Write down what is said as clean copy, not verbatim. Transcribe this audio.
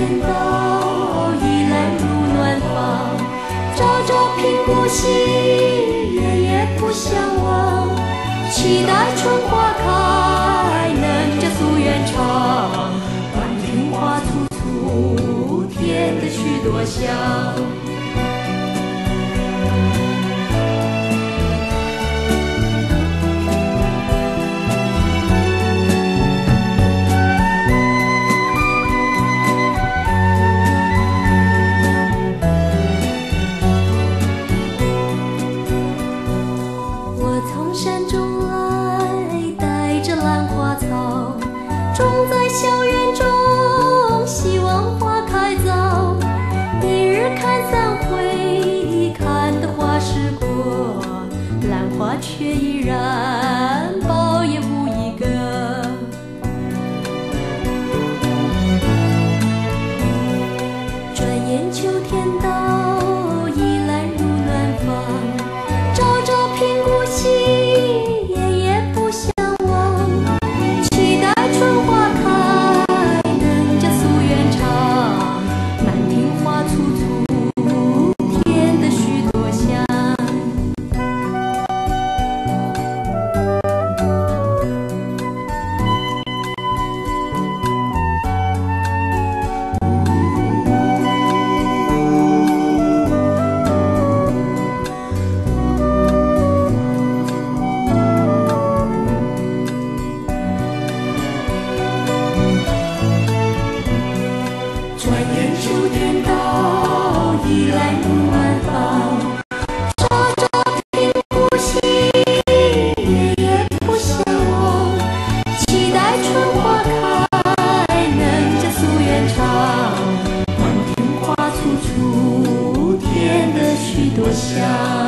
天道，依然如暖房。朝朝频顾惜，夜夜不相忘。期待春花开，能这夙愿长。满庭花簇簇，添得许多香。山中来，带着兰花草，种在校园中，希望花开早。一日看三回，看得花时过，兰花却依然苞也无一个。转眼秋天到，依然如暖房。朝朝频顾惜，转眼秋天到，依然如暖房。朝朝频顾惜，夜夜不相忘。期待春花开，能这夙愿长。满庭花簇簇，添得许多香。